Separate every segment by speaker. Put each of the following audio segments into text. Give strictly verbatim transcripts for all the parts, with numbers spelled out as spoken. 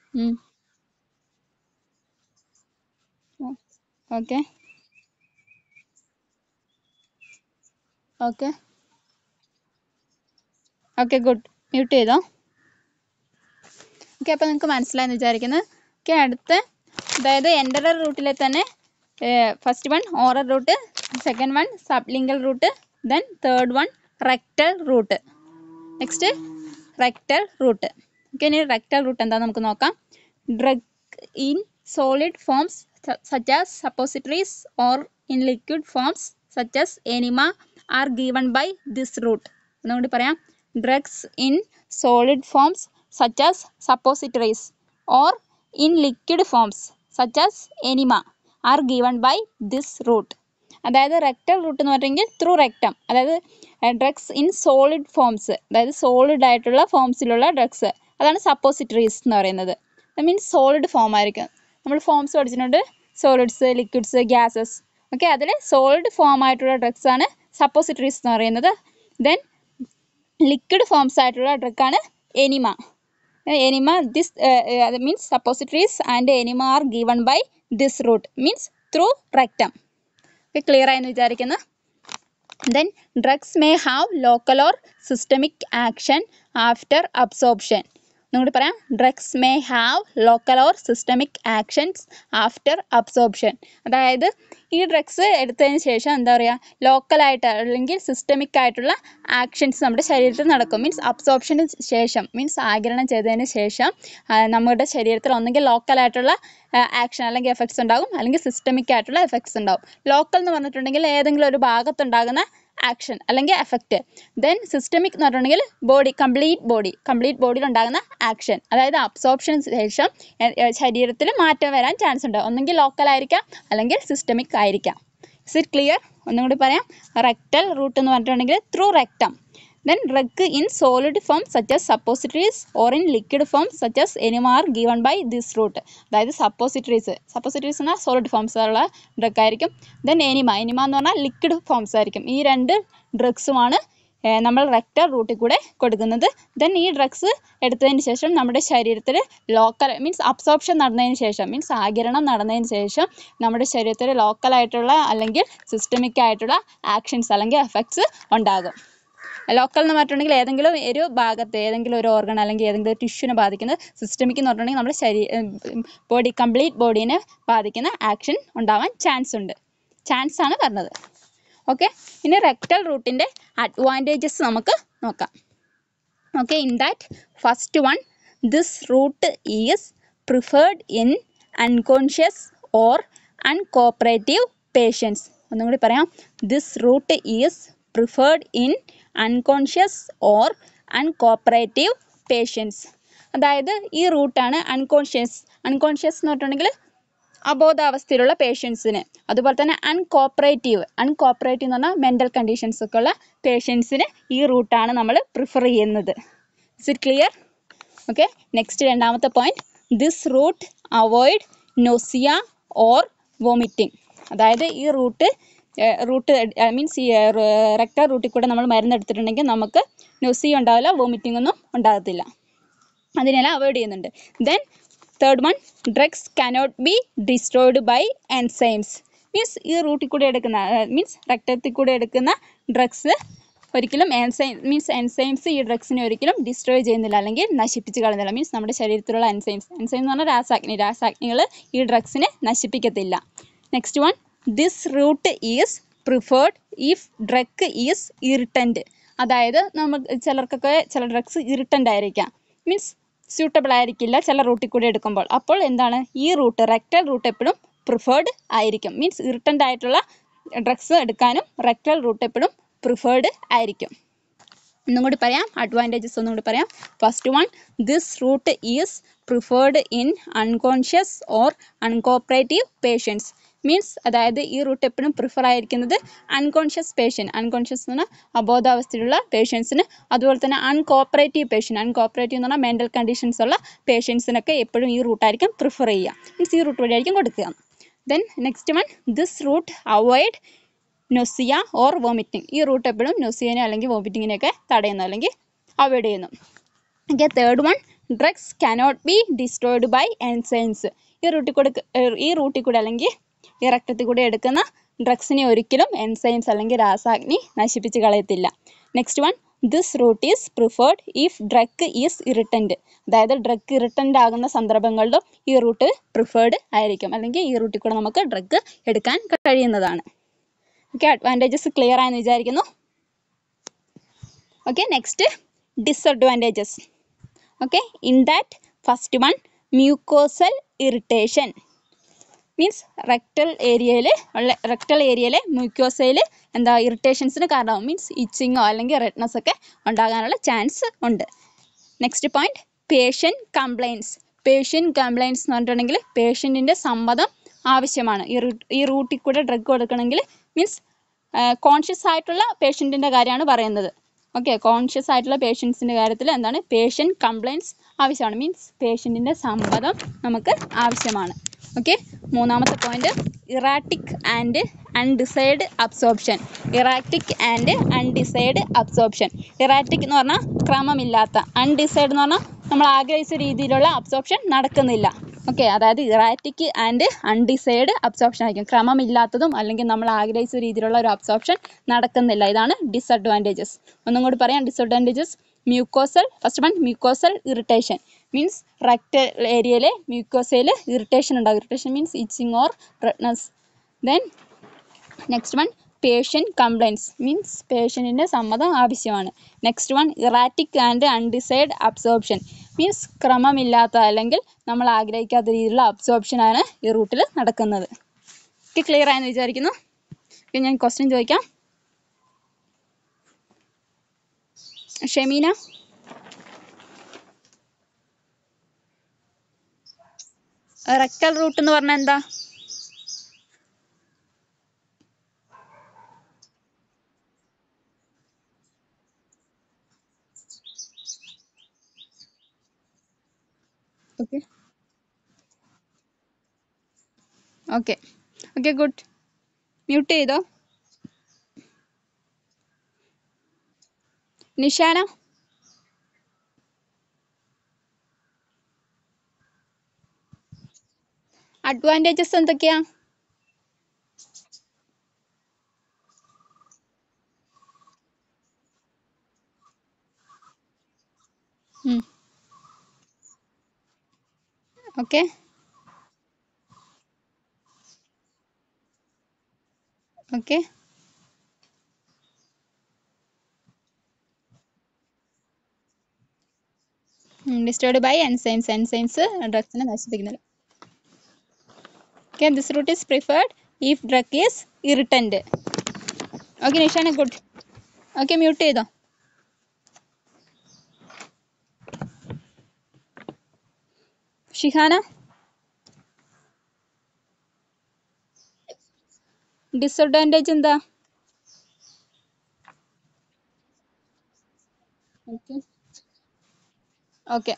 Speaker 1: Mm. Okay. Okay. Okay, good. Mute ചെയ്തോ. Okay, അപ്പോൾ നിങ്ങൾക്ക് മനസ്സിലായെന്ന് വിചാരിക്കുന്നത്. ഓക്കെ, അടുത്ത അതായത് എൻഡറർ റൂട്ടിലെ തന്നെ first one oral route, second one sublingual route, then third one rectal route. Next rectal route. Okay, ഇനി റെക്ടൽ റൂട്ട് എന്താണെന്ന് നമുക്ക് നോക്കാം. Drug in solid forms such as suppositories or in liquid forms such as enema are given by this route. ഒന്നുകൂടി പറയാം. Drugs in solid forms such as suppositories or in liquid forms such as enema are given by this route. അതായത് rectal route എന്ന് പറഞ്ഞെങ്കിൽ through rectum, അതായത് drugs in solid forms, അതായത് solid ആയിട്ടുള്ള ഫോംസിലുള്ള drugs, അതാണ് സപ്പോസിറ്ററീസ് എന്ന് പറയുന്നത്. അത് മീൻസ് സോളിഡ് ഫോം ആയിരിക്കും. നമ്മൾ ഫോംസ് പഠിച്ചിട്ടുണ്ട്, സോളിഡ്സ്, ലിക്വിഡ്സ്, ഗ്യാസസ്. ഓക്കെ, അതിൽ സോളിഡ് ഫോം ആയിട്ടുള്ള ഡ്രഗ്സ് ആണ് സപ്പോസിറ്ററീസ് എന്ന് പറയുന്നത്. ദെൻ ലിക്വിഡ് ഫോംസ് ആയിട്ടുള്ള ഡ്രഗാണ് enema. Enema, this uh, uh, means suppositories and enema are given by this route, means through rectum. Okay, clear ആയെന്ന് വിചാരിക്കുന്നു. Then drugs may have local or systemic action after absorption. ഒന്നുകൂടി പറയാം. Drugs may have local or systemic actions after absorption. അതായത് ഈ drugs എടുത്തതിന് ശേഷം എന്താ പറയുക, ലോക്കലായിട്ട് അല്ലെങ്കിൽ സിസ്റ്റമിക് ആയിട്ടുള്ള ആക്ഷൻസ് നമ്മുടെ ശരീരത്തിൽ നടക്കും. മീൻസ് അബ്സോർപ്ഷന് ശേഷം, മീൻസ് ആഗിരണം ചെയ്തതിന് ശേഷം നമ്മുടെ ശരീരത്തിൽ ഒന്നെങ്കിൽ ലോക്കലായിട്ടുള്ള ആക്ഷൻ അല്ലെങ്കിൽ എഫക്ട്സ് ഉണ്ടാകും, അല്ലെങ്കിൽ സിസ്റ്റമിക് ആയിട്ടുള്ള എഫക്ട്സ് ഉണ്ടാകും. ലോക്കൽ എന്ന് പറഞ്ഞിട്ടുണ്ടെങ്കിൽ ഏതെങ്കിലും ഒരു ഭാഗത്തുണ്ടാകുന്ന ആക്ഷൻ അല്ലെങ്കിൽ എഫക്റ്റ്. ദെൻ സിസ്റ്റമിക് എന്ന് പറഞ്ഞിട്ടുണ്ടെങ്കിൽ ബോഡി, കംപ്ലീറ്റ് ബോഡി കംപ്ലീറ്റ് ബോഡിയിൽ ഉണ്ടാകുന്ന ആക്ഷൻ. അതായത് അബ്സോർപ്ഷന് ശേഷം ശരീരത്തിൽ മാറ്റം വരാൻ ചാൻസ് ഉണ്ട്. ഒന്നെങ്കിൽ ലോക്കൽ ആയിരിക്കാം, അല്ലെങ്കിൽ സിസ്റ്റമിക് ആയിരിക്കാം. Is it clear? ഒന്നും കൂടി പറയാം. റെക്ടൽ റൂട്ട് എന്ന് പറഞ്ഞിട്ടുണ്ടെങ്കിൽ through rectum. Then drug in solid form such as suppositories or in liquid form such as enema are given by this route. അതായത് സപ്പോസിറ്ററീസ് സപ്പോസിറ്ററീസ് എന്നാൽ സോളിഡ് ഫോംസ് ഉള്ള drug ആയിരിക്കും. Then enema enema എന്ന് പറഞ്ഞാൽ liquid forms ആയിരിക്കും. ഈ രണ്ട് ഡ്രഗ്സുമാണ് നമ്മൾ റെക്ടൽ റൂട്ടിൽ കൂടെ കൊടുക്കുന്നത്. ദെൻ ഈ ഡ്രഗ്സ് എടുത്തതിന് ശേഷം നമ്മുടെ ശരീരത്തിൽ ലോക്കൽ മീൻസ് അബ്സോർപ്ഷൻ നടന്നതിന് ശേഷം, മീൻസ് ആഗിരണം നടന്നതിന് ശേഷം നമ്മുടെ ശരീരത്തിൽ ലോക്കലായിട്ടുള്ള അല്ലെങ്കിൽ സിസ്റ്റമിക് ആയിട്ടുള്ള ആക്ഷൻസ് അല്ലെങ്കിൽ എഫക്ട്സ് ഉണ്ടാകും. ലോക്കൽ എന്ന് പറഞ്ഞിട്ടുണ്ടെങ്കിൽ ഏതെങ്കിലും ഒരു ഭാഗത്ത് ഏതെങ്കിലും ഒരു ഓർഗൺ അല്ലെങ്കിൽ ഏതെങ്കിലും ഒരു ടിഷ്യൂനെ ബാധിക്കുന്നത്. സിസ്റ്റമിക് എന്ന് പറഞ്ഞിട്ടുണ്ടെങ്കിൽ നമ്മുടെ ശരീരം ബോഡി കംപ്ലീറ്റ് ബോഡീനെ ബാധിക്കുന്ന ആക്ഷൻ ഉണ്ടാവാൻ ചാൻസ് ഉണ്ട്. ചാൻസ് ആണ് പറഞ്ഞത്. ഓക്കെ, ഇനി റെക്ടൽ റൂട്ടിൻ്റെ അഡ്വാൻറ്റേജസ് നമുക്ക് നോക്കാം. Okay, in that first one, this route is preferred in unconscious or uncooperative patients. ഒന്നും കൂടി പറയാം. This route is preferred in unconscious or uncooperative patients. അതായത് ഈ റൂട്ടാണ് അൺകോൺഷ്യസ് അൺകോൺഷ്യസ് എന്ന് പറഞ്ഞിട്ടുണ്ടെങ്കിൽ അബോധാവസ്ഥയിലുള്ള പേഷ്യൻസിന്, അതുപോലെ തന്നെ അൺകോപ്പറേറ്റീവ് അൺകോപ്പറേറ്റീവ് എന്ന് പറഞ്ഞാൽ മെൻ്റൽ കണ്ടീഷൻസ് ഒക്കെ ഉള്ള പേഷ്യൻസിന് ഈ റൂട്ടാണ് നമ്മൾ പ്രിഫർ ചെയ്യുന്നത്. Is it clear? Okay, next രണ്ടാമത്തെ point, this route avoid nausea or vomiting. അതായത് ഈ റൂട്ട് റൂട്ട് മീൻസ് ഈ റെക്ടൽ റൂട്ടിൽ കൂടെ നമ്മൾ മരുന്ന് എടുത്തിട്ടുണ്ടെങ്കിൽ നമുക്ക് നൊസിയ ഉണ്ടാവില്ല, വോമിറ്റിംഗ് ഒന്നും ഉണ്ടാകത്തില്ല. അതിനെല്ലാം അവോയ്ഡ് ചെയ്യുന്നുണ്ട്. Then third one, drugs cannot be destroyed by enzymes. Means ഈ റൂട്ടിൽ കൂടെ എടുക്കുന്ന മീൻസ് റെക്ടത്തിൽ കൂടെ എടുക്കുന്ന ഡ്രഗ്സ് ഒരിക്കലും എൻസൈം മീൻസ് എൻസൈംസ് ഈ ഡ്രഗ്സിനെ ഒരിക്കലും ഡിസ്ട്രോയ് ചെയ്യുന്നില്ല അല്ലെങ്കിൽ നശിപ്പിച്ച് കളയുന്നില്ല. മീൻസ് നമ്മുടെ ശരീരത്തിലുള്ള എൻസൈംസ് എൻസൈം എന്ന് പറഞ്ഞാൽ രാസാഗ്നി രാസാഗ്നികൾ ഈ ഡ്രഗ്സിനെ നശിപ്പിക്കത്തില്ല. Next one, this route is preferred if drug is irritant. അതായത് നമുക്ക് ചിലർക്കൊക്കെ ചില ഡ്രഗ്സ് ഇറിറ്റൻ്റ് ആയിരിക്കാം, മീൻസ് സ്യൂട്ടബിൾ ആയിരിക്കില്ല ചില റൂട്ടിൽ കൂടി എടുക്കുമ്പോൾ. അപ്പോൾ എന്താണ്, ഈ റൂട്ട് റെക്ടൽ റൂട്ട് എപ്പോഴും പ്രിഫേർഡ് ആയിരിക്കും. മീൻസ് ഇറിറ്റൻ്റ് ആയിട്ടുള്ള ഡ്രഗ്സ് എടുക്കാനും റെക്ടൽ റൂട്ട് എപ്പോഴും പ്രിഫേർഡ് ആയിരിക്കും. ഒന്നും കൂടി പറയാം, അഡ്വാൻറ്റേജസ് ഒന്നും കൂടി പറയാം. First one, this route is preferred in unconscious or uncooperative patients. Means അതായത് ഈ റൂട്ട് എപ്പോഴും പ്രിഫർ ആയിരിക്കുന്നത് അൺകോൺഷ്യസ് പേഷ്യൻറ്റ് അൺകോൺഷ്യസ് എന്ന് പറഞ്ഞാൽ അബോധാവസ്ഥയിലുള്ള പേഷ്യൻസിന്, അതുപോലെ തന്നെ അൺകോപ്പറേറ്റീവ് പേഷ്യൻറ്റ് അൺകോപ്പറേറ്റീവ് എന്ന് പറഞ്ഞാൽ മെൻ്റൽ കണ്ടീഷൻസ് ഉള്ള പേഷ്യൻസിനൊക്കെ എപ്പോഴും ഈ റൂട്ടായിരിക്കും പ്രിഫർ ചെയ്യുക. മീൻസ് ഈ റൂട്ട് വഴിയായിരിക്കും കൊടുക്കുക. Then next one, this route avoid nausea or vomiting. ഈ റൂട്ട് എപ്പോഴും നൊസിയനെ അല്ലെങ്കിൽ വോമിറ്റിങ്ങിനെയൊക്കെ തടയുന്നു അല്ലെങ്കിൽ അവോയ്ഡ് ചെയ്യുന്നു. Okay, third one, drugs cannot be destroyed by enzymes. ഈ റൂട്ടിൽ കൂടെ ഈ റൂട്ടിൽ കൂടെ അല്ലെങ്കിൽ ഈ രക്തത്തിൽ കൂടെ എടുക്കുന്ന ഡ്രഗ്സിനെ ഒരിക്കലും എൻസൈംസ് അല്ലെങ്കിൽ രാസാഗ്നി നശിപ്പിച്ച് കളയത്തില്ല. Next one, this route is preferred if drug is irritant. അതായത് ഡ്രഗ് ഇറിറ്റൻ്റ് ആകുന്ന സന്ദർഭങ്ങളിലും ഈ റൂട്ട് പ്രിഫേർഡ് ആയിരിക്കും, അല്ലെങ്കിൽ ഈ റൂട്ടിൽ കൂടെ നമുക്ക് ഡ്രഗ് എടുക്കാൻ കഴിയുന്നതാണ്. ഓക്കെ, അഡ്വാൻറ്റേജസ് ക്ലിയർ ആയെന്ന് വിചാരിക്കുന്നു. Okay, next disadvantages. Okay, in that first one, mucosal irritation means rectal ഏരിയയിൽ ഉള്ള റെക്ടൽ ഏരിയയിൽ മ്യൂക്കോസയിൽ എന്താ ഇറിറ്റേഷൻസിന് കാരണമാകും. മീൻസ് ഇച്ചിങ്ങോ അല്ലെങ്കിൽ റെഡ്നെസ് ഒക്കെ ഉണ്ടാകാനുള്ള ചാൻസ് ഉണ്ട്. Next point, patient compliance. Patient compliance എന്ന് പറഞ്ഞിട്ടുണ്ടെങ്കിൽ പേഷ്യൻറ്റിൻ്റെ സമ്മതം ആവശ്യമാണ് ഈ റൂ ഈ റൂട്ടിൽ കൂടെ ഡ്രഗ് കൊടുക്കണമെങ്കിൽ. മീൻസ് കോൺഷ്യസ് ആയിട്ടുള്ള പേഷ്യൻറ്റിൻ്റെ കാര്യമാണ് പറയുന്നത്. ഓക്കെ, കോൺഷ്യസ് ആയിട്ടുള്ള പേഷ്യൻസിൻ്റെ കാര്യത്തിൽ എന്താണ് പേഷ്യൻ്റ് കംപ്ലയിൻസ് ആവശ്യമാണ്. മീൻസ് പേഷ്യൻറ്റിൻ്റെ സമ്മതം നമുക്ക് ആവശ്യമാണ്. ഓക്കെ, മൂന്നാമത്തെ point, erratic and undesired absorption. Erratic and undesired absorption. Erratic എന്ന് പറഞ്ഞാൽ ക്രമമില്ലാത്ത, അൺഡിസൈഡ് എന്ന് പറഞ്ഞാൽ നമ്മൾ ആഗ്രഹിച്ച രീതിയിലുള്ള അബ്സോർപ്ഷൻ നടക്കുന്നില്ല. ഓക്കെ, അതായത് ഇറാറ്റിക് ആൻഡ് അൺഡിസൈഡ് അബ്സോർപ്ഷൻ ആയിരിക്കും. ക്രമമില്ലാത്തതും അല്ലെങ്കിൽ നമ്മൾ ആഗ്രഹിച്ച രീതിയിലുള്ള ഒരു അബ്സോർപ്ഷൻ നടക്കുന്നില്ല. ഇതാണ് ഡിസഡ്വാൻറ്റേജസ്. ഒന്നും കൂടി പറയാം disadvantages. Mucosal, first one mucosal irritation means rectal ഏരിയയിൽ മ്യൂക്കോസയിൽ ഇറിറ്റേഷൻ ഉണ്ടാകും. Irritation means itching or redness. Then next one, patient compliance means പേഷ്യൻറ്റിൻ്റെ സമ്മതം ആവശ്യമാണ്. Next one, erratic and undesired absorption means ക്രമമില്ലാത്ത അല്ലെങ്കിൽ നമ്മൾ ആഗ്രഹിക്കാത്ത രീതിയിലുള്ള അബ്സോർപ്ഷനാണ് ഈ റൂട്ടിൽ നടക്കുന്നത്. ഓക്കെ, ക്ലിയർ ആയെന്ന് വിചാരിക്കുന്നു. ഓക്കെ, ഞാൻ ക്വസ്റ്റ്യൻ ചോദിക്കാം. ഷെമീന, റെക്ടൽ റൂട്ട് എന്ന് പറഞ്ഞാൽ എന്താ? Okay okay okay good. Mute ചെയ്തോ. നിഷാന, അഡ്വാൻറ്റേജസ് എന്തൊക്കെയാ? Okay okay destroyed by enzymes. Enzymes ഡ്രഗ്സിനെ നശിപ്പിക്കുന്നില്ല. Okay, this route is preferred if drug is irritant. Okay Nishana, good. Okay, mute ചെയ്തോ. ഷിഹാന, ഡിസഡ്വാൻറ്റേജ് എന്താ? Okay okay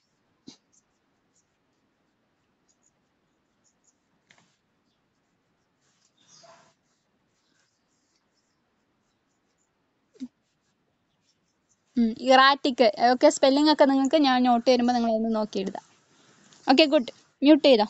Speaker 1: erratic. Okay, spelling ഒക്കെ നിങ്ങൾക്ക് ഞാൻ note ചെയ്യുമ്പോൾ നിങ്ങൾ ഒന്ന് നോക്കി എഴുതാം. Okay, good. മ്യൂട്ട് ചെയ്തോ.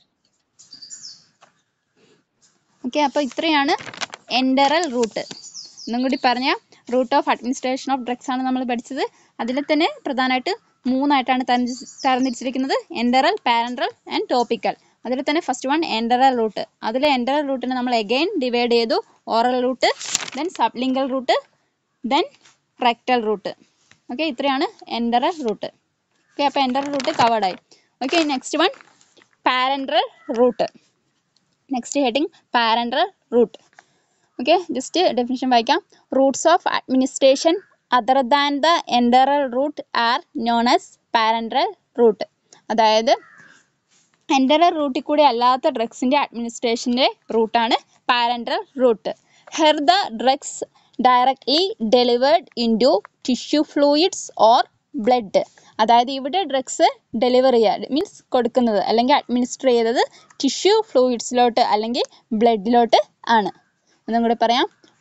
Speaker 1: ഓക്കെ, അപ്പോൾ ഇത്രയാണ് എൻഡറൽ റൂട്ട്. ഒന്നും കൂടി പറഞ്ഞാൽ route of administration of drugs ആണ് നമ്മൾ പഠിച്ചത്. അതിൽ തന്നെ പ്രധാനമായിട്ട് മൂന്നായിട്ടാണ് തരംതിരിച്ചിരിക്കുന്നത്: എൻഡറൽ, പാരൻട്രൽ ആൻഡ് ടോപ്പിക്കൽ. അതിൽ തന്നെ ഫസ്റ്റ് വൺ എൻഡറൽ റൂട്ട്. അതിൽ എൻഡറൽ റൂട്ടിനെ നമ്മൾ അഗെയിൻ ഡിവൈഡ് ചെയ്തു. Oral route, then sublingual route, then rectal route. Okay, ഇത്രയാണ് എൻഡറൽ റൂട്ട്. ഓക്കെ, അപ്പോൾ എൻഡറൽ റൂട്ട് കവേർഡായി. Okay, next one parenteral route. Next heading parenteral route. Okay, just definition വായിക്കാം. Routes of administration other than the enteral route are known as parenteral route. അതായത് enteral റൂട്ടിൽ കൂടി അല്ലാത്ത ഡ്രഗ്സിൻ്റെ അഡ്മിനിസ്ട്രേഷൻ്റെ റൂട്ടാണ് parenteral route. Here the drugs directly delivered into tissue fluids or blood. അതായത് ഇവിടെ ഡ്രഗ്സ് ഡെലിവർ ചെയ്യുക മീൻസ് കൊടുക്കുന്നത് അല്ലെങ്കിൽ അഡ്മിനിസ്റ്റർ ചെയ്തത് ടിഷ്യൂ ഫ്ലൂയിഡ്സിലോട്ട് അല്ലെങ്കിൽ ബ്ലഡിലോട്ട് ആണ്. ഒന്നും കൂടെ പറയാം.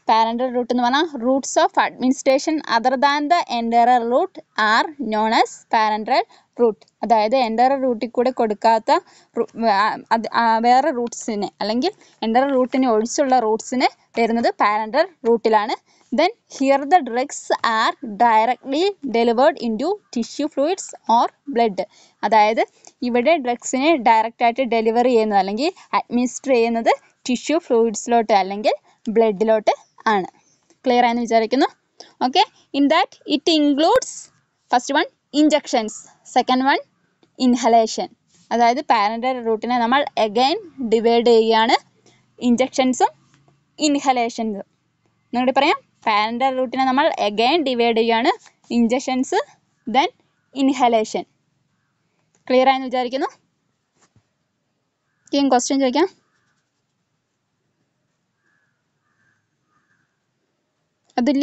Speaker 1: പാരൻ്റൽ റൂട്ട് എന്ന് പറഞ്ഞാൽ routes of administration other than the enteral route are known as parenteral route. അതായത് എൻഡറർ റൂട്ടിൽ കൂടെ കൊടുക്കാത്ത വേറെ റൂട്ട്സിനെ അല്ലെങ്കിൽ എൻഡറർ റൂട്ടിനെ ഒഴിച്ചുള്ള റൂട്ട്സിന് വരുന്നത് പാരൻ്റൽ റൂട്ടിലാണ്. Then here the drugs are directly delivered into tissue fluids or blood. അതായത് ഇവിടെ ഡ്രഗ്സിനെ ഡയറക്റ്റായിട്ട് ഡെലിവറി ചെയ്യുന്നത് അല്ലെങ്കിൽ അഡ്മിനിസ്റ്റർ ചെയ്യുന്നത് ടിഷ്യൂ ഫ്ലൂയിഡ്സിലോട്ട് അല്ലെങ്കിൽ ബ്ലഡിലോട്ട് ആണ്. ക്ലിയർ ആയെന്ന് വിചാരിക്കുന്നു. Okay, in that it includes first one injections, second one inhalation. അതായത് പാരൻ്റൽ റൂട്ടിനെ നമ്മൾ അഗൈൻ ഡിവൈഡ് ചെയ്യുകയാണ്, ഇഞ്ചക്ഷൻസും ഇൻഹലേഷൻസും. ഒന്നുകൂടി പറയാം, പാരൻ്റൽ റൂട്ടിനെ നമ്മൾ അഗൈൻ ഡിവൈഡ് ചെയ്യുകയാണ്, ഇഞ്ചക്ഷൻസ് ദെൻ ഇൻഹലേഷൻ. ക്ലിയർ ആയെന്ന് വിചാരിക്കുന്നു. ഇനിയും ക്വസ്റ്റ്യൻ ചോദിക്കാം. അതില്ല,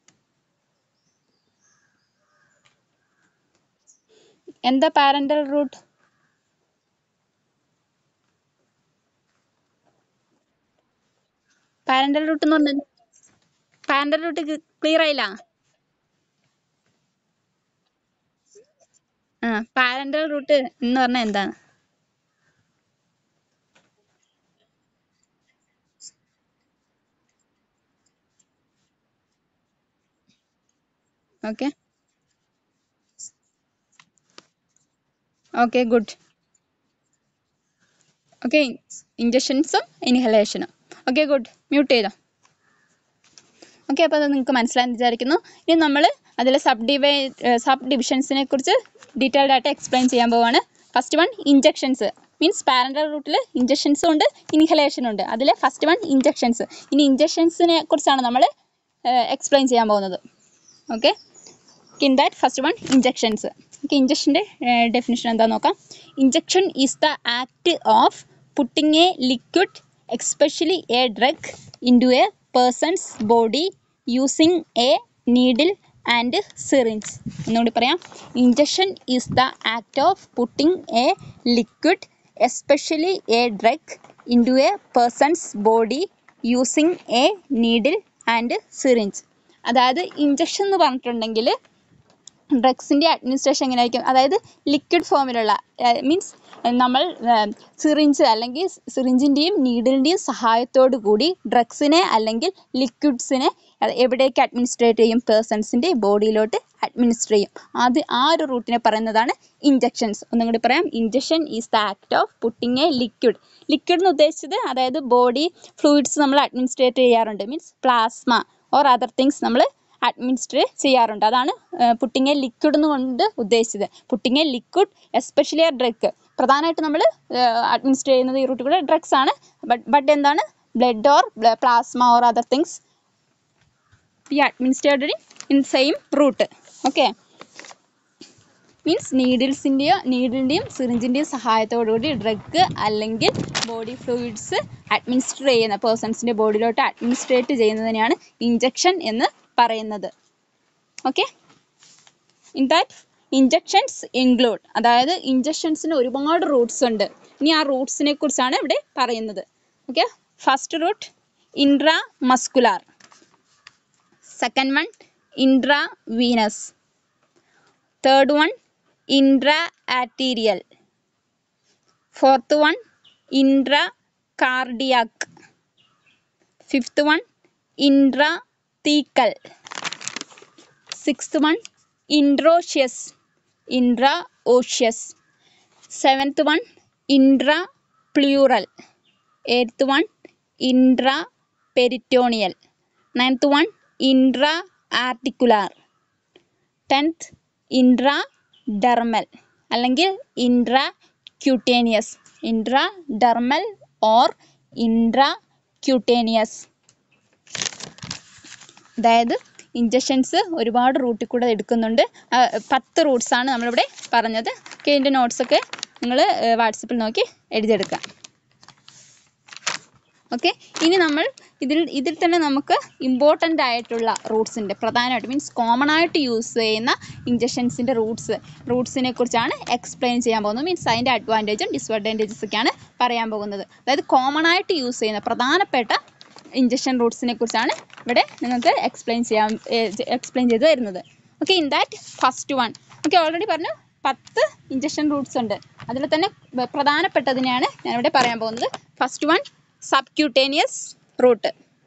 Speaker 1: എന്താ പാരൻ്റൽ റൂട്ട്? പാരൻ്റൽ റൂട്ട് എന്ന് പറഞ്ഞാൽ പാരൻ്റൽ റൂട്ട് ക്ലിയർ ആയില്ല? ആ, പാരൻ്റൽ റൂട്ട് എന്ന് പറഞ്ഞാൽ എന്താണ്? Okay okay good. ഓക്കെ, ഇഞ്ചക്ഷൻസും ഇൻഹലേഷനും. ഓക്കെ ഗുഡ്, മ്യൂട്ട് ചെയ്തോ. ഓക്കെ, അപ്പോൾ അത് നിങ്ങൾക്ക് മനസ്സിലായെന്ന് വിചാരിക്കുന്നു. ഇനി നമ്മൾ അതിലെ സബ് ഡിവൈ സബ് ഡിവിഷൻസിനെ കുറിച്ച് ഡീറ്റെയിൽഡ് ആയിട്ട് എക്സ്പ്ലെയിൻ ചെയ്യാൻ പോവാണ്. First one injections means parenteral റൂട്ടിൽ ഇഞ്ചക്ഷൻസും ഉണ്ട് ഇൻഹലേഷനും ഉണ്ട്. അതിൽ ഫസ്റ്റ് വൺ ഇഞ്ചക്ഷൻസ്. ഇനി ഇഞ്ചക്ഷൻസിനെ കുറിച്ചാണ് നമ്മൾ എക്സ്പ്ലെയിൻ ചെയ്യാൻ പോകുന്നത്. Okay, in that first one injections. Okay, ഇഞ്ചക്ഷൻ്റെ ഡെഫിനിഷൻ എന്താണെന്ന് നോക്കാം. Injection is the act of putting a liquid especially a drug into a person's body using a needle and syringe. ഒന്നുകൂടി പറയാം, injection is the act of putting a liquid especially a drug into a person's body using a needle and syringe. അതായത് injection എന്ന് പറഞ്ഞിട്ടുണ്ടെങ്കിൽ ഡ്രഗ്സിൻ്റെ administration എങ്ങനെയായിരിക്കും? അതായത് liquid ഫോമിലുള്ള means നമ്മൾ syringe അല്ലെങ്കിൽ സിറിഞ്ചിൻ്റെയും നീഡിലിൻ്റെയും സഹായത്തോടു കൂടി ഡ്രഗ്സിനെ അല്ലെങ്കിൽ ലിക്വിഡ്സിനെ എവിടേക്ക് അഡ്മിനിസ്ട്രേറ്റ് ചെയ്യും? പേഴ്സൺസിൻ്റെ ബോഡിയിലോട്ട് അഡ്മിനിസ്റ്റർ ചെയ്യും. അത് ആ ഒരു റൂട്ടിനെ പറയുന്നതാണ് ഇഞ്ചക്ഷൻസ്. ഒന്നും കൂടി പറയാം, injection is the act of putting a liquid. Liquid എന്ന് ഉദ്ദേശിച്ചത് അതായത് ബോഡി ഫ്ലൂയിഡ്സ് നമ്മൾ അഡ്മിനിസ്ട്രേറ്റ് ചെയ്യാറുണ്ട്, means plasma or other things നമ്മൾ അഡ്മിനിസ്റ്റർ ചെയ്യാറുണ്ട്. അതാണ് പുട്ടിങ് എ ലിക്വിഡ് എന്നുകൊണ്ട് ഉദ്ദേശിച്ചത്. Putting a liquid especially a drug. പ്രധാനമായിട്ട് നമ്മൾ അഡ്മിനിസ്റ്റർ ചെയ്യുന്നത് ഈ റൂട്ടിൽ കൂടെ ഡ്രഗ്സ് ആണ്. ബട്ട് ബട്ട് എന്താണ് blood or plasma or other things be administered in same route. Okay, means നീഡിൽസിൻ്റെയോ നീഡിലിൻ്റെയും സിറിഞ്ചിൻ്റെയും സഹായത്തോടുകൂടി ഡ്രഗ് അല്ലെങ്കിൽ ബോഡി ഫ്ലൂയിഡ്സ് അഡ്മിനിസ്റ്റർ ചെയ്യുന്ന പേഴ്സൺസിൻ്റെ ബോഡിയിലോട്ട് അഡ്മിനിസ്ട്രേറ്റ് ചെയ്യുന്നതിനെയാണ് ഇഞ്ചക്ഷൻ എന്ന് പറയുന്നത്. Okay, in that injections include, അതായത് ഇഞ്ചക്ഷൻസിന് ഒരുപാട് റൂട്ട്സ് ഉണ്ട്. ഇനി ആ റൂട്ട്സിനെ കുറിച്ചാണ് ഇവിടെ പറയുന്നത്. Okay, first route intra muscular, second one intra venous, third one intra arterial, fourth one intra cardiac, fifth one intra thecal, sixth one intraosseous intra osseous, seventh one intra pleural, eighth one intra peritoneal, ninth one intra articular, tenth intra dermal അല്ലെങ്കിൽ intra cutaneous. Intra dermal or intra cutaneous. അതായത് injections ഒരുപാട് റൂട്ടിൽ കൂടെ എടുക്കുന്നുണ്ട്. പത്ത് റൂട്ട്സാണ് നമ്മളിവിടെ പറഞ്ഞത്. Okay, ഇതിൻ്റെ നോട്ട്സൊക്കെ നിങ്ങൾ വാട്സപ്പിൽ നോക്കി എഴുതിയെടുക്കുക. ഓക്കെ, ഇനി നമ്മൾ ഇതിൽ ഇതിൽ തന്നെ നമുക്ക് ഇമ്പോർട്ടൻ്റ് ആയിട്ടുള്ള റൂട്ട്സിൻ്റെ പ്രധാനമായിട്ട് മീൻസ് കോമൺ ആയിട്ട് യൂസ് ചെയ്യുന്ന ഇഞ്ചക്ഷൻസിൻ്റെ റൂട്ട്സ് റൂട്ട്സിനെ കുറിച്ചാണ് എക്സ്പ്ലെയിൻ ചെയ്യാൻ പോകുന്നത്. മീൻസ് അതിൻ്റെ അഡ്വാൻറ്റേജും ഡിസ്അഡ്വാൻറ്റേജസ് ഒക്കെയാണ് പറയാൻ പോകുന്നത്. അതായത് കോമൺ ആയിട്ട് യൂസ് ചെയ്യുന്ന പ്രധാനപ്പെട്ട ഇഞ്ചക്ഷൻ റൂട്ട്സിനെ കുറിച്ചാണ് ഇവിടെ നിങ്ങൾക്ക് എക്സ്പ്ലെയിൻ ചെയ്യാൻ എക്സ്പ്ലെയിൻ ചെയ്ത് തരുന്നത്. Okay, in that first one. Okay, already പറഞ്ഞു പത്ത് ഇഞ്ചക്ഷൻ റൂട്ട്സ് ഉണ്ട്. അതിൽ തന്നെ പ്രധാനപ്പെട്ടതിനെയാണ് ഞാനിവിടെ പറയാൻ പോകുന്നത്. First one subcutaneous route.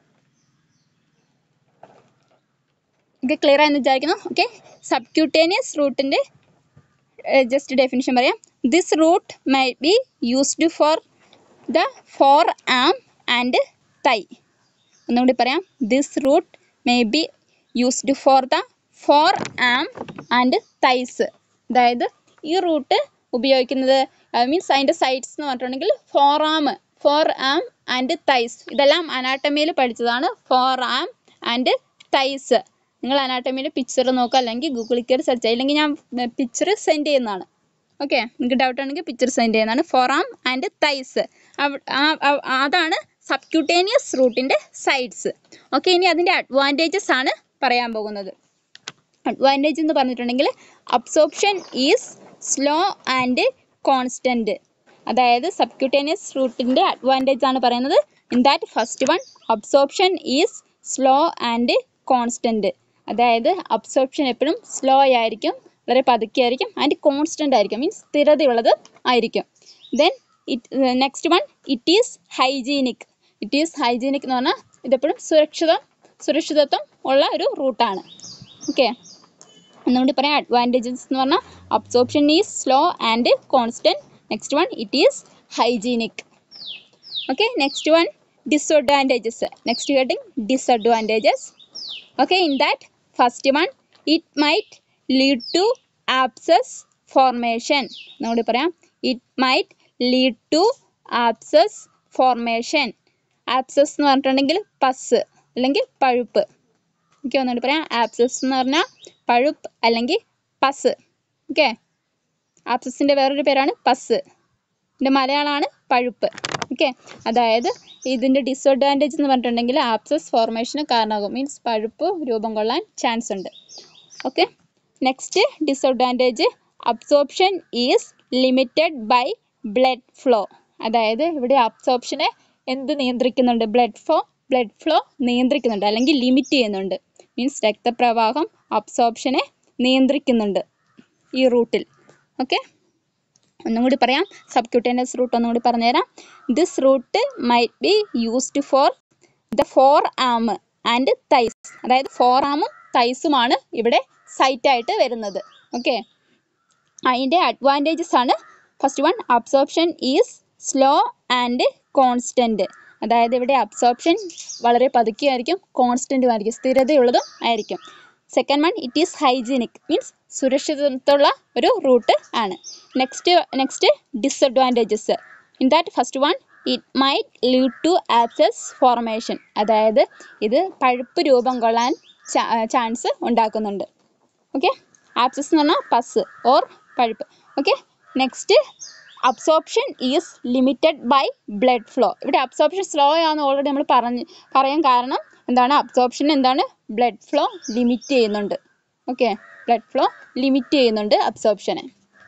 Speaker 1: Okay, clear ആയെന്ന് വിചാരിക്കുന്നു. ഓക്കെ, സബ്ക്യൂട്ടേനിയസ് റൂട്ടിൻ്റെ ജസ്റ്റ് ഡെഫിനിഷൻ പറയാം. This route may be used for the forearm and thigh. ഒന്നുകൂടി പറയാം. This route may be used for the forearm and thighs. അതായത് ഈ റൂട്ട് ഉപയോഗിക്കുന്നത് മീൻസ് അതിൻ്റെ സൈഡ്സ് എന്ന് പറഞ്ഞിട്ടുണ്ടെങ്കിൽ forearm forearm and thighs. ഇതെല്ലാം അനാട്ടമിയിൽ പഠിച്ചതാണ്. Forearm and thighs. നിങ്ങൾ അനാട്ടമിയിൽ പിക്ചർ നോക്കുക, അല്ലെങ്കിൽ ഗൂഗിളിൽ കയറി സെർച്ച് ചെയ്യുക, അല്ലെങ്കിൽ ഞാൻ പിക്ചർ സെൻഡ് ചെയ്യുന്നതാണ്. ഓക്കെ, നിങ്ങൾക്ക് ഡൗട്ട് ആണെങ്കിൽ പിക്ചർ സെൻഡ് ചെയ്യുന്നതാണ്. ഫോർ ആം ആൻഡ് തൈസ് അതാണ് സബ്ക്യൂട്ടേനിയസ് റൂട്ടിൻ്റെ സൈഡ്സ്. ഓക്കെ, ഇനി അതിൻ്റെ അഡ്വാൻറ്റേജസ് ആണ് പറയാൻ പോകുന്നത്. അഡ്വാൻറ്റേജ് എന്ന് പറഞ്ഞിട്ടുണ്ടെങ്കിൽ absorption is slow and constant. അതായത് സബ്ക്യൂട്ടേനിയസ് റൂട്ടിൻ്റെ അഡ്വാൻറ്റേജ് ആണ് പറയുന്നത്. In that first one absorption is slow and constant. അതായത് അബ്സോർപ്ഷൻ എപ്പോഴും സ്ലോ ആയിരിക്കും, വളരെ പതുക്കെ ആയിരിക്കും, ആൻഡ് കോൺസ്റ്റൻ്റ് ആയിരിക്കും, മീൻസ് സ്ഥിരതയുള്ളത് ആയിരിക്കും. Then it next one it is hygienic. It is hygienic എന്ന് പറഞ്ഞാൽ ഇതെപ്പോഴും സുരക്ഷിതം സുരക്ഷിതത്വം ഉള്ള ഒരു റൂട്ടാണ്. ഓക്കെ, ഒന്നുകൂടി പറയാം. അഡ്വാൻറ്റേജസ് എന്ന് പറഞ്ഞാൽ absorption is slow and constant. Next one it is hygienic. Okay, next one disadvantages. Next heading disadvantages. Okay, in that first one it might lead to abscess formation. ഒന്നുകൂടി പറയാം. It might lead to abscess formation. Abscess എന്ന് പറഞ്ഞിട്ടുണ്ടെങ്കിൽ പസ് അല്ലെങ്കിൽ പഴുപ്പ്. Okay, ഒന്നുകൂടി പറയാം. Abscess എന്ന് പറഞ്ഞാൽ പഴുപ്പ് അല്ലെങ്കിൽ പസ്. ഓക്കെ, ആബ്സസിൻ്റെ വേറൊരു പേരാണ് പസ്. ഇതിൻ്റെ മലയാളമാണ് പഴുപ്പ്. ഓക്കെ, അതായത് ഇതിൻ്റെ ഡിസഡ്വാൻറ്റേജ് എന്ന് പറഞ്ഞിട്ടുണ്ടെങ്കിൽ ആബ്സസ് ഫോർമേഷന് കാരണമാകും, മീൻസ് പഴുപ്പ് രൂപം കൊള്ളാൻ ചാൻസ് ഉണ്ട്. Okay, next disadvantage absorption is limited by blood flow. അതായത് ഇവിടെ അബ്സോർപ്ഷനെ എന്ത് നിയന്ത്രിക്കുന്നുണ്ട്? ബ്ലഡ് ഫ്ലോ ബ്ലഡ് ഫ്ലോ നിയന്ത്രിക്കുന്നുണ്ട്, അല്ലെങ്കിൽ ലിമിറ്റ് ചെയ്യുന്നുണ്ട്. മീൻസ് രക്തപ്രവാഹം അബ്സോർപ്ഷനെ നിയന്ത്രിക്കുന്നുണ്ട് ഈ റൂട്ടിൽ. ഓക്കെ, ഒന്നും കൂടി പറയാം. സബ്ക്യൂട്ടേനിയസ് റൂട്ട് ഒന്നും കൂടി പറഞ്ഞുതരാം. This route might be used for the forearm and thighs. അതായത് ഫോർ ആമും തൈസുമാണ് ഇവിടെ സൈറ്റായിട്ട് വരുന്നത്. ഓക്കെ, അതിൻ്റെ അഡ്വാൻറ്റേജസ് ആണ് first one absorption is slow and constant. അതായത് ഇവിടെ അബ്സോർപ്ഷൻ വളരെ പതുക്കെയായിരിക്കും, കോൺസ്റ്റൻറ്റും ആയിരിക്കും, സ്ഥിരതയുള്ളതും ആയിരിക്കും. Second one it is hygienic, means സുരക്ഷിതത്വമുള്ള ഒരു റൂട്ട് ആണ്. Next next disadvantages. In that first one it might lead to abscess formation. അതായത് ഇത് പഴുപ്പ് രൂപം കൊള്ളാൻ ചാൻസ് ഉണ്ടാക്കുന്നുണ്ട്. ഓക്കെ, ആബ്സസ് എന്ന് പറഞ്ഞാൽ പസ് ഓർ പഴുപ്പ്. Okay, next absorption is limited by blood flow. ഇവിടെ അബ്സോർപ്ഷൻ സ്ലോ ആണെന്ന് ഓൾറെഡി നമ്മൾ പറഞ്ഞ് പറയാൻ കാരണം എന്താണ്? അബ്സോർപ്ഷൻ എന്താണ്? ബ്ലഡ് ഫ്ലോ ലിമിറ്റ് ചെയ്യുന്നുണ്ട്. ഓക്കെ, ബ്ലഡ് ഫ്ലോ ലിമിറ്റ് ചെയ്യുന്നുണ്ട് അബ്സോർപ്ഷനെ.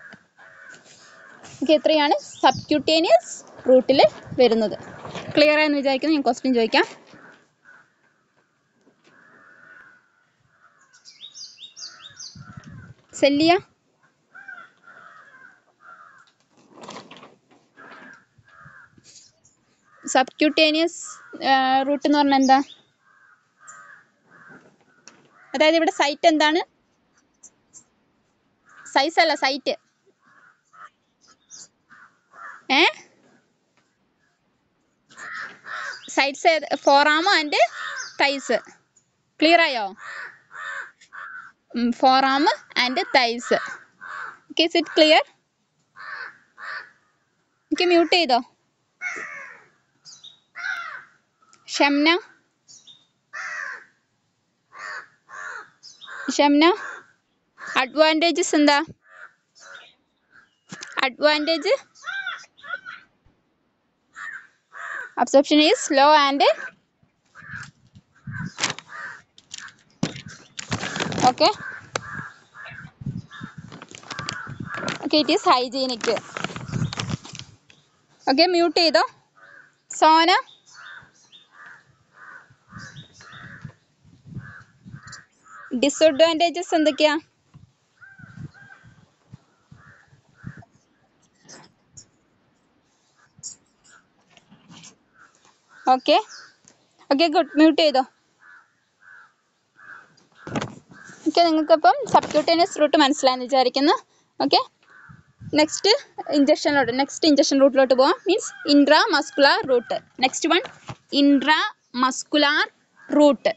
Speaker 1: ഓക്കെ, ഇത്രയാണ് സബ്ക്യൂട്ടേനിയസ് റൂട്ടിൽ വരുന്നത്. ക്ലിയർ ആയെന്ന് വിചാരിക്കുന്നു. ഞാൻ ക്വസ്റ്റ്യൻ ചോദിക്കാം. സെല്ലിയ, സബ്ക്യൂട്ടേനിയസ് റൂട്ട് എന്ന് പറഞ്ഞാൽ എന്താ? അതായത് ഇവിടെ സൈറ്റ് എന്താണ്? സൈസ് അല്ല, സൈറ്റ്. ഏ സൈഡ്സ് ഫോറാമോ ആൻഡ് തൈസ്. ക്ലിയർ ആയോ? Forearm and thighs. Okay, is it clear? Okay, mute ചെയ്തോ. ഷംന, ഷംന അഡ്വാൻറ്റേജസ് എന്താ? Advantage absorption is slow and okay okay it is hygienic. Okay, mute ചെയ്തോ. സോന, ഡിസഡ്വാൻറ്റേജസ് എന്തൊക്കെയാ? ഓക്കെ ഓക്കെ ഗുഡ്, മ്യൂട്ട് ചെയ്തോ. Okay, നിങ്ങൾക്കപ്പം subcutaneous route മനസ്സിലായെന്ന് വിചാരിക്കുന്നു. Okay, next ഇഞ്ചക്ഷനിലോട്ട് next injection റൂട്ടിലോട്ട് പോവാം. Means intra muscular route. Next one intra muscular route.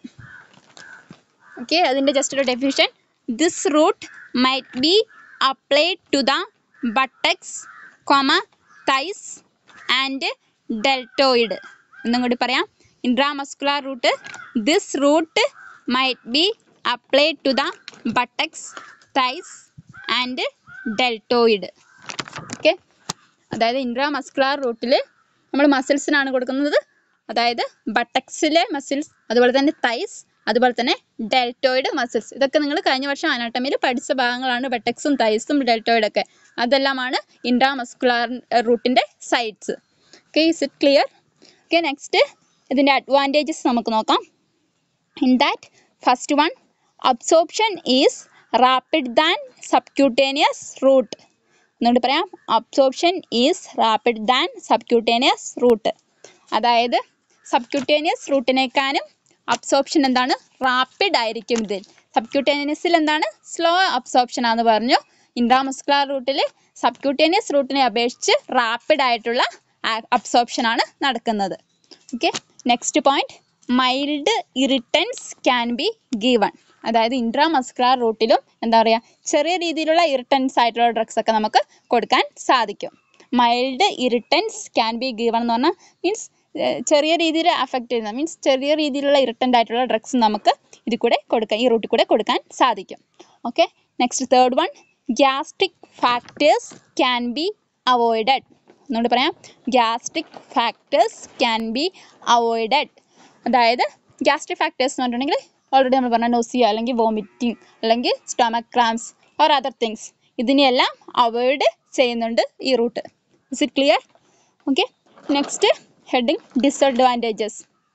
Speaker 1: Okay, അതിൻ്റെ ജസ്റ്റ് ഒരു definition. This route might be applied to the buttocks, comma thighs and deltoid. എന്നും കൂടി പറയാം. Intra muscular route, this route might be applied to the buttocks, thighs and deltoid. Okay, അതായത് intra muscular റൂട്ടിൽ നമ്മൾ മസിൽസിനാണ് കൊടുക്കുന്നത്. അതായത് ബട്ടക്സിലെ muscles, അതുപോലെ തന്നെ തൈസ്, അതുപോലെ തന്നെ ഡെൽറ്റോയിഡ് മസിൽസ്. ഇതൊക്കെ നിങ്ങൾ കഴിഞ്ഞ വർഷം അനാട്ടമിയിൽ പഠിച്ച ഭാഗങ്ങളാണ്. ബട്ടക്സും തൈസും ഡെൽറ്റോയിഡൊക്കെ അതെല്ലാമാണ് ഇൻട്രാ മസ്കുലാർ റൂട്ടിൻ്റെ sites. Okay, is it clear? Okay, next ഇതിൻ്റെ അഡ്വാൻറ്റേജസ് നമുക്ക് നോക്കാം. In that first one, absorption is rapid than subcutaneous route. എന്നുകൊണ്ട് പറയാം, absorption is rapid than subcutaneous route. അതായത് സബ്ക്യൂട്ടേനിയസ് റൂട്ടിനേക്കാളും അബ്സോർപ്ഷൻ എന്താണ്, റാപ്പിഡ് ആയിരിക്കും ഇതിൽ. സബ്ക്യൂട്ടേനിയസിൽ എന്താണ്, സ്ലോ അബ്സോർപ്ഷൻ ആണെന്ന് പറഞ്ഞു. ഇൻട്രാമസ്കുലാർ റൂട്ടിൽ സബ്ക്യൂട്ടേനിയസ് റൂട്ടിനെ അപേക്ഷിച്ച് റാപ്പിഡ് ആയിട്ടുള്ള അബ്സോർപ്ഷൻ ആണ് നടക്കുന്നത്. Okay, next point, mild irritants can be given. അതായത് ഇൻട്രാമസ്കുലാർ റൂട്ടിലും എന്താ പറയുക, ചെറിയ രീതിയിലുള്ള ഇറിറ്റൻസ് ആയിട്ടുള്ള ഡ്രഗ്സ് ഒക്കെ നമുക്ക് കൊടുക്കാൻ സാധിക്കും. Mild irritants can be given എന്ന് പറഞ്ഞാൽ മീൻസ് ചെറിയ രീതിയിൽ അഫക്റ്റ് ചെയ്യുന്ന, മീൻസ് ചെറിയ രീതിയിലുള്ള ഇറിറ്റൻ്റ് ആയിട്ടുള്ള ഡ്രഗ്സ് നമുക്ക് ഇതിൽ കൂടെ കൊടുക്കാൻ, ഈ റൂട്ടിൽ കൂടെ കൊടുക്കാൻ സാധിക്കും. Okay, next third one, gastric factors can be avoided. എന്നുകൊണ്ട് പറയാം, gastric factors can be avoided. അതായത് ഗ്യാസ്ട്രിക് ഫാക്ടേഴ്സ് എന്ന് പറഞ്ഞിട്ടുണ്ടെങ്കിൽ ഓൾറെഡി നമ്മൾ പറഞ്ഞ നോസിയ, അല്ലെങ്കിൽ വോമിറ്റിംഗ്, അല്ലെങ്കിൽ stomach cramps or other things, ഇതിനെയെല്ലാം അവോയ്ഡ് ചെയ്യുന്നുണ്ട് ഈ route. Is it clear? Okay, next heading disadvantages.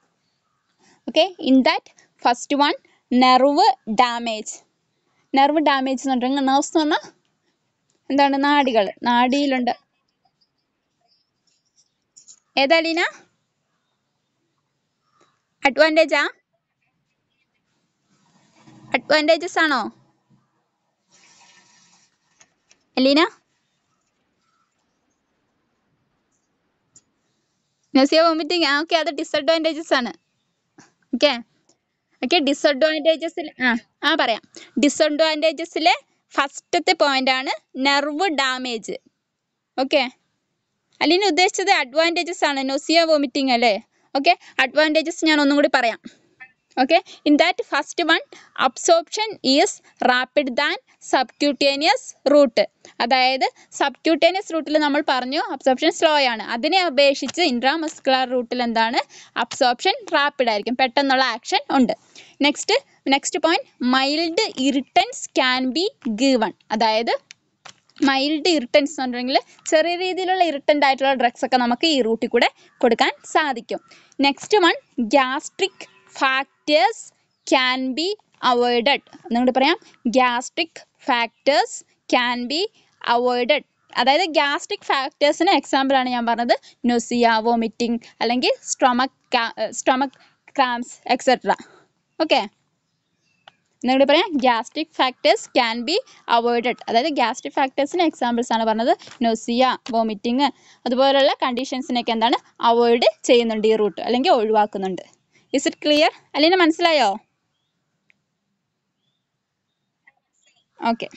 Speaker 1: Okay, in that first one, nerve damage. nerve damage എന്ന് പറഞ്ഞാൽ nerves എന്ന് പറഞ്ഞാൽ എന്താണ്, നാഡികൾ, നാഡിയിലുണ്ട്. ഏതാ ലീന? അഡ്വാൻറ്റേജാ? അഡ്വാൻറ്റേജസ് ആണോ ലീന? നസിയ വോമിറ്റിംഗ്, ഓക്കെ, അത് ഡിസഡ്വാൻറ്റേജസ് ആണ്. ഓക്കെ ഓക്കെ ഡിസഡ്വാൻറ്റേജസിൽ ആ ആ പറയാം. ഡിസഡ്വാൻറ്റേജസിലെ ഫസ്റ്റത്തെ പോയിന്റ് ആണ് നെർവ് ഡാമേജ്. ഓക്കെ, അല്ലെങ്കിൽ ഉദ്ദേശിച്ചത് അഡ്വാൻറ്റേജസ് ആണ്, നൊസിയ വോമിറ്റിംഗ് അല്ലേ. ഓക്കെ, അഡ്വാൻറ്റേജസ് ഞാൻ ഒന്നും കൂടി പറയാം. Okay, in that first one, absorption is rapid than subcutaneous route. അതായത് സബ്ക്യൂട്ടേനിയസ് റൂട്ടിൽ നമ്മൾ പറഞ്ഞു അബ്സോർപ്ഷൻ സ്ലോ ആണ്. അതിനെ അപേക്ഷിച്ച് ഇൻട്രാമസ്കുലാർ റൂട്ടിൽ എന്താണ്, അബ്സോർപ്ഷൻ റാപ്പിഡ് ആയിരിക്കും, പെട്ടെന്നുള്ള ആക്ഷൻ ഉണ്ട്. Next next point, mild irritants can be given. അതായത് മൈൽഡ് ഇറിറ്റൻസ് എന്ന് പറഞ്ഞിട്ടുണ്ടെങ്കിൽ ചെറിയ രീതിയിലുള്ള ഇറിറ്റൻ്റ് ആയിട്ടുള്ള ഡ്രഗ്സ് ഒക്കെ നമുക്ക് ഈ റൂട്ടിൽ കൂടെ കൊടുക്കാൻ സാധിക്കും. Next one, gastric factors can be avoided. എന്നുകൊണ്ട് പറയാം, gastric factors can be avoided. അതായത് ഗ്യാസ്ട്രിക് ഫാക്ടേഴ്സിന് എക്സാമ്പിളാണ് ഞാൻ പറഞ്ഞത് നൊസിയ, വോമിറ്റിംഗ്, അല്ലെങ്കിൽ stomach stomach cramps etcetera. Okay, എന്നുകൂടി പറയാം, gastric factors can be avoided. അതായത് ഗ്യാസ്ട്രിക് ഫാക്ടേഴ്സിന് എക്സാമ്പിൾസ് ആണ് പറഞ്ഞത് നൊസിയ, വോമിറ്റിംഗ്, അതുപോലുള്ള കണ്ടീഷൻസിനൊക്കെ എന്താണ് അവോയ്ഡ് ചെയ്യുന്നുണ്ട് ഈ റൂട്ട്, അല്ലെങ്കിൽ ഒഴിവാക്കുന്നുണ്ട്. Is it clear? അല്ലെങ്കിൽ മനസ്സിലായോ? Okay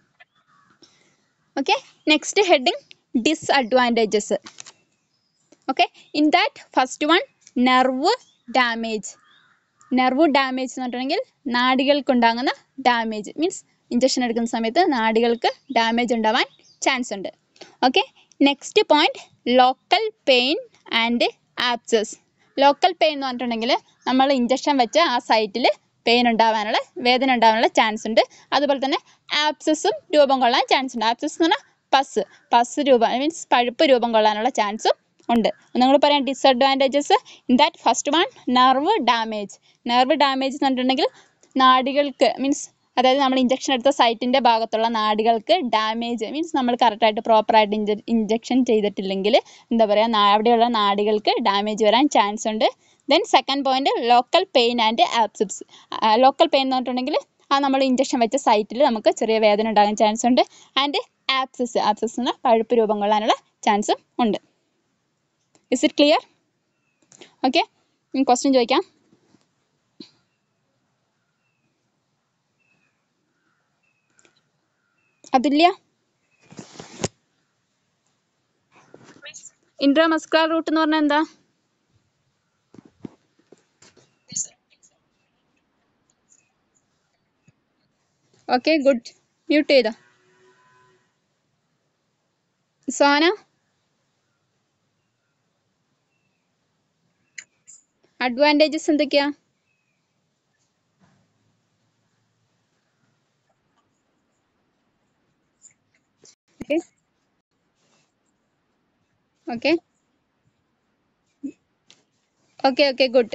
Speaker 1: okay next heading, disadvantages. Okay, in that first one, nerve damage. Nerve damage എന്ന് പറഞ്ഞിട്ടുണ്ടെങ്കിൽ നാഡികൾക്കുണ്ടാകുന്ന ഡാമേജ്, മീൻസ് ഇഞ്ചക്ഷൻ എടുക്കുന്ന സമയത്ത് നാഡികൾക്ക് ഡാമേജ് ഉണ്ടാവാൻ ചാൻസ് ഉണ്ട്. Okay, next point, local pain and abscess. Local pain എന്ന് പറഞ്ഞിട്ടുണ്ടെങ്കിൽ നമ്മൾ ഇഞ്ചക്ഷൻ വെച്ച ആ സൈറ്റിൽ പെയിൻ ഉണ്ടാവാനുള്ള, വേദന ഉണ്ടാവാനുള്ള ചാൻസ് ഉണ്ട്. അതുപോലെ തന്നെ ആബ്സസും രൂപം കൊള്ളാൻ ചാൻസ് ഉണ്ട്. ആബ്സസ് എന്ന് പറഞ്ഞാൽ പസ് പസ് രൂപം, മീൻസ് പഴുപ്പ് രൂപം കൊള്ളാനുള്ള ചാൻസും ഉണ്ട്. നിങ്ങൾ പറയാം disadvantages. In that first one, nerve damage. Nerve damage എന്ന് പറഞ്ഞിട്ടുണ്ടെങ്കിൽ നാഡികൾക്ക് മീൻസ് അതായത് നമ്മൾ ഇഞ്ചക്ഷൻ എടുത്ത സൈറ്റിൻ്റെ ഭാഗത്തുള്ള നാഡികൾക്ക് ഡാമേജ് മീൻസ് നമ്മൾ കറക്റ്റായിട്ട് പ്രോപ്പറായിട്ട് ഇഞ്ച ഇഞ്ചക്ഷൻ ചെയ്തിട്ടില്ലെങ്കിൽ എന്താ പറയുക അവിടെയുള്ള നാഡികൾക്ക് ഡാമേജ് വരാൻ ചാൻസ് ഉണ്ട്. Then second point local pain and abscess. Local pain എന്ന് പറഞ്ഞിട്ടുണ്ടെങ്കിൽ ആ നമ്മൾ ഇഞ്ചക്ഷൻ വെച്ച സൈറ്റിൽ നമുക്ക് ചെറിയ വേദന ഉണ്ടാകാൻ ചാൻസ് ഉണ്ട്. ആൻഡ് ആബ്സെസ് ആബ്സെസിന് പഴുപ്പ് രൂപം കൊള്ളാനുള്ള ചാൻസും ഉണ്ട്. Is it clear? Okay, question ചോദിക്കാം. അതുല്യ, ഇൻട്രാമസ്കുലർ റൂട്ട് എന്ന് പറഞ്ഞാൽ എന്താ? Okay, good. മ്യൂട്ട് ചെയ്തോ. സോന, അഡ്വാൻറ്റേജസ് എന്തൊക്കെയാ? Okay okay okay okay good.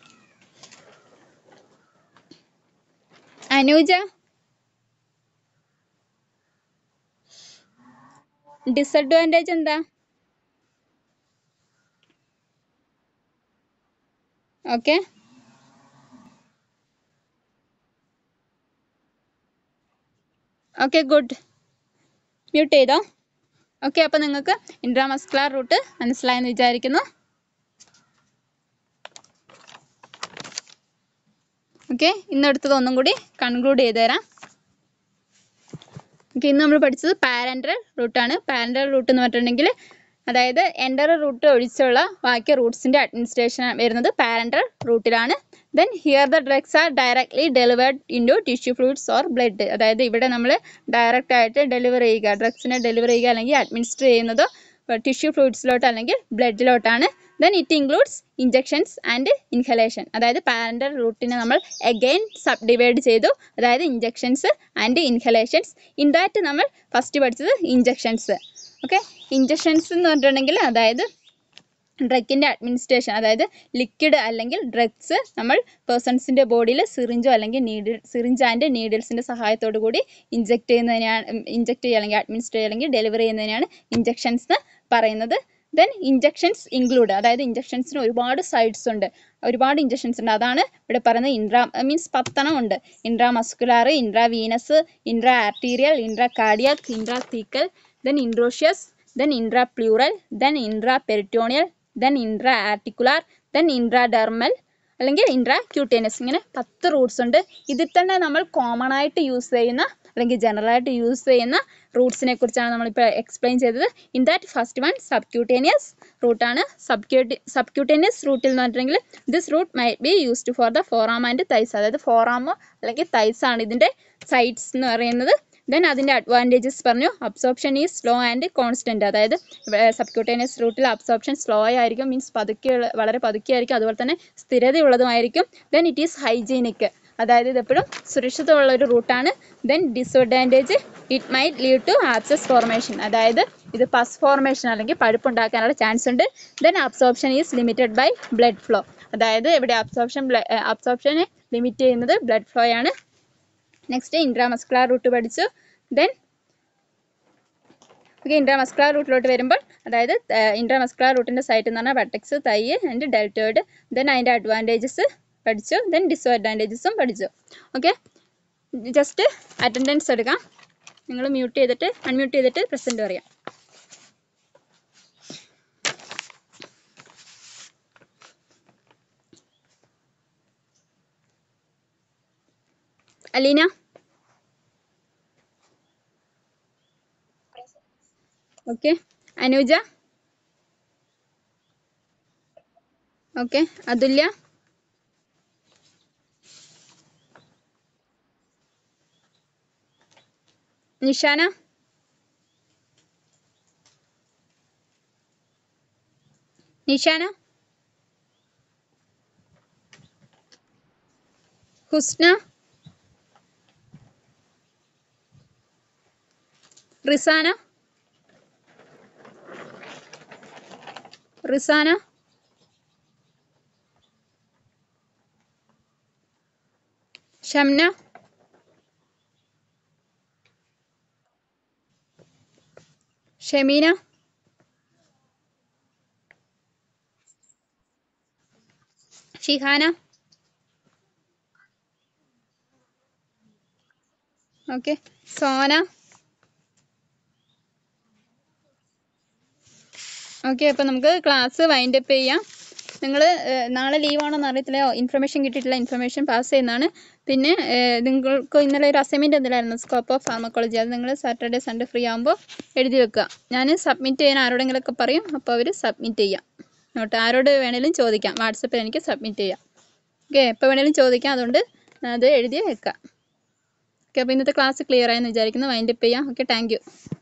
Speaker 1: Anuja, disadvantage എന്താ? Okay okay good. മ്യൂട്ട് ചെയ്തോ. ഓക്കെ, അപ്പോൾ നിങ്ങൾക്ക് ഇൻട്രാമസ്കുലർ റൂട്ട് മനസ്സിലായെന്ന് വിചാരിക്കുന്നു. ഓക്കെ, ഇന്നെടുത്തത് ഒന്നും കൂടി കൺക്ലൂഡ് ചെയ്ത് തരാം. ഓക്കെ, ഇന്ന് നമ്മൾ പഠിച്ചത് പാരൻറ്റൽ റൂട്ടാണ്. പാരൻറ്റൽ റൂട്ട് എന്ന് പറഞ്ഞിട്ടുണ്ടെങ്കിൽ അതായത് എൻഡർ റൂട്ട് ഒഴിച്ചുള്ള ബാക്കി റൂട്ട്സിൻ്റെ അഡ്മിനിസ്ട്രേഷൻ വരുന്നത് പാരൻറ്റൽ റൂട്ടിലാണ്. Then here the drugs are directly delivered into tissue fluids or blood. അതായത് ഇവിടെ നമ്മൾ ഡയറക്റ്റ് ആയിട്ട് ഡെലിവർ ചെയ്യുക, ഡ്രഗ്സിനെ ഡെലിവർ ചെയ്യുക അല്ലെങ്കിൽ അഡ്മിനിസ്റ്റർ ചെയ്യുന്നത് ടിഷ്യൂ ഫ്ലൂയിഡ്സിലോട്ട് അല്ലെങ്കിൽ ബ്ലഡിലോട്ടാണ്. Then it includes injections and inhalation. അതായത് പാരൻറ്റൽ റൂട്ടിനെ നമ്മൾ അഗെയിൻ സബ് ഡിവൈഡ് ചെയ്തു. അതായത് injections and inhalations. In that നമ്മൾ ഫസ്റ്റ് പഠിച്ചത് ഇഞ്ചക്ഷൻസ്. ഓക്കെ, ഇഞ്ചക്ഷൻസ് എന്ന് പറഞ്ഞിട്ടുണ്ടെങ്കിൽ അതായത് ഡ്രഗിൻ്റെ അഡ്മിനിസ്ട്രേഷൻ, അതായത് ലിക്വിഡ് അല്ലെങ്കിൽ ഡ്രഗ്സ് നമ്മൾ പേഴ്സൺസിൻ്റെ ബോഡിയിൽ സിറിഞ്ചോ അല്ലെങ്കിൽ നീഡിൽ സിറിഞ്ച് ആൻഡ് നീഡിൽസിൻ്റെ സഹായത്തോടു കൂടി ഇഞ്ചെക്ട് ചെയ്യുന്നതിനാണ് ഇഞ്ചെക്ട് ചെയ്യുക അല്ലെങ്കിൽ അഡ്മിനിസ്റ്റർ ചെയ്യുക അല്ലെങ്കിൽ ഡെലിവർ ചെയ്യുന്നതിനാണ് ഇഞ്ചക്ഷൻസ് എന്ന് പറയുന്നത്. ദെൻ ഇഞ്ചക്ഷൻസ് ഇൻക്ലൂഡ്, അതായത് ഇഞ്ചക്ഷൻസിന് ഒരുപാട് സൈഡ്സ് ഉണ്ട്, ഒരുപാട് ഇഞ്ചക്ഷൻസ് ഉണ്ട്. അതാണ് ഇവിടെ പറയുന്നത്. ഇൻട്രാ മീൻസ് പത്തെണ്ണം ഉണ്ട്. Intra muscular, intra venous, intra arterial, intra cardiac, intra thecal, then intraosseous, then intra pleural, then intra peritoneal, then intra articular, then intra dermal അല്ലെങ്കിൽ ഇൻട്രാ ക്യൂട്ടേനിയസ്. ഇങ്ങനെ പത്ത് റൂട്ട്സ് ഉണ്ട്. ഇതിൽ തന്നെ നമ്മൾ കോമൺ ആയിട്ട് യൂസ് ചെയ്യുന്ന അല്ലെങ്കിൽ ജനറലായിട്ട് യൂസ് ചെയ്യുന്ന റൂട്ട്സിനെ കുറിച്ചാണ് നമ്മളിപ്പോൾ എക്സ്പ്ലെയിൻ ചെയ്തത്. In that first one subcutaneous റൂട്ടാണ്. സബ്ക്യൂട്ടി സബ്ക്യൂട്ടേനിയസ് റൂട്ടിൽ എന്ന് പറഞ്ഞിട്ടുണ്ടെങ്കിൽ this route may be used for the forearm and thighs. അതായത് ഫോറാം അല്ലെങ്കിൽ തൈസ് ആണ് ഇതിൻ്റെ സൈഡ്സ് എന്ന് പറയുന്നത്. ദെൻ അതിൻ്റെ അഡ്വാൻറ്റേജസ് പറഞ്ഞു. Absorption is slow and constant. അതായത് സബ്ക്യൂട്ടേനിയസ് റൂട്ടിൽ അബ്സോർപ്ഷൻ സ്ലോ ആയിരിക്കും, മീൻസ് പതുക്കെ വളരെ പതുക്കെ ആയിരിക്കും, അതുപോലെ തന്നെ സ്ഥിരതയുള്ളതുമായിരിക്കും. ദെൻ ഇറ്റ് ഈസ് ഹൈജീനിക്, അതായത് ഇതെപ്പോഴും സുരക്ഷിതമുള്ള ഒരു റൂട്ടാണ്. Then disadvantage it might lead to abscess formation. അതായത് ഇത് പസ് ഫോർമേഷൻ അല്ലെങ്കിൽ പഴുപ്പുണ്ടാക്കാനുള്ള ചാൻസ് ഉണ്ട്. Then absorption is limited by blood flow. അതായത് ഇവിടെ അബ്സോർപ്ഷൻ അബ്സോർപ്ഷനെ ലിമിറ്റ് ചെയ്യുന്നത് ബ്ലഡ് ഫ്ലോ ആണ്. നെക്സ്റ്റ് ഇൻട്രാമസ്കുലർ റൂട്ട് പഠിച്ചു. ദെൻ ഓക്കെ, ഇൻട്രാമസ്കുലർ റൂട്ടിലോട്ട് വരുമ്പോൾ അതായത് ഇൻട്രാമസ്കുലർ റൂട്ടിൻ്റെ സൈറ്റ് എന്ന് പറഞ്ഞാൽ vertex, thigh and deltoid. Then അതിൻ്റെ അഡ്വാൻറ്റേജസ് പഠിച്ചു. ദെൻ ഡിസഡ്വാൻറ്റേജസും പഠിച്ചു. ഓക്കെ, ജസ്റ്റ് അറ്റൻഡൻസ് എടുക്കാം. നിങ്ങൾ മ്യൂട്ട് ചെയ്തിട്ട് അൺമ്യൂട്ട് ചെയ്തിട്ട് പ്രസൻറ്റ് പറയാം. Aleena, okay. Anuja, okay. Athulya, Nishana, Nishana, Husna, Rizana, Rizana, Shamna, Shemeena, Shihana, okay, Sona, okay. അപ്പോൾ നമുക്ക് ക്ലാസ് വൈൻഡ് അപ്പ് ചെയ്യാം. നിങ്ങൾ നാളെ ലീവാണോന്ന് അറിയത്തില്ല, ഇൻഫർമേഷൻ കിട്ടിയിട്ടില്ല, ഇൻഫർമേഷൻ പാസ് ചെയ്യുന്നതാണ്. പിന്നെ നിങ്ങൾക്ക് ഇന്നലെ ഒരു അസൈൻമെൻറ്റ് എന്തിലായിരുന്നു, സ്കോപ്പ് ഓഫ് ഫാർമക്കോളജി, അത് നിങ്ങൾ സാറ്റർഡേ സൺഡേ ഫ്രീ ആകുമ്പോൾ എഴുതി വെക്കുക. ഞാൻ സബ്മിറ്റ് ചെയ്യാൻ ആരോടെങ്കിലുമൊക്കെ പറയും, അപ്പോൾ അവർ സബ്മിറ്റ് ചെയ്യാം. നോട്ട് ആരോട് വേണേലും ചോദിക്കാം, വാട്സപ്പിൽ എനിക്ക് സബ്മിറ്റ് ചെയ്യാം. ഓക്കെ, എപ്പോൾ വേണേലും ചോദിക്കാം, അതുകൊണ്ട് അത് എഴുതി വെക്കാം. ഓക്കെ, അപ്പോൾ ഇന്നത്തെ ക്ലാസ് ക്ലിയർ ആയെന്ന് വിചാരിക്കുന്നു. വൈൻഡ് അപ്പ് ചെയ്യാം. Okay, thank U.